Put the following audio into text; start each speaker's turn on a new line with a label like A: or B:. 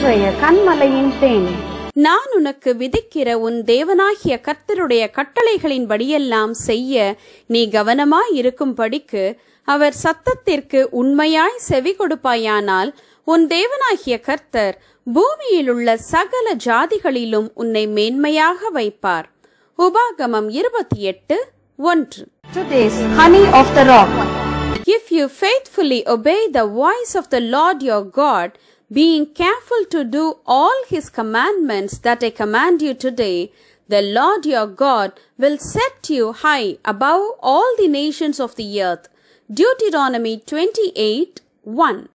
A: இன்றைய கன்மலையின் தேன்.
B: நான் உனக்கு விதிக்கிற உன் தேவனாகிய கர்த்தருடைய கட்டளைகளின்படியெல்லாம் செய்ய நீ கவனமாயிருக்கும்படிக்கு அவர் சத்தத்திற்கு உண்மையாய் செவி கொடுப்பாயானால் உன் தேவனாகிய கர்த்தர் பூமியிலுள்ள சகல ஜாதிகளிலும் உன்னை மேன்மையாக வைப்பார். உபாகமம் 28:1.
A: Today's honey of the rock.
B: If you faithfully obey the voice of the Lord your God, being careful to do all his commandments that I command you today, the Lord your God will set you high above all the nations of the earth. Deuteronomy 28:1.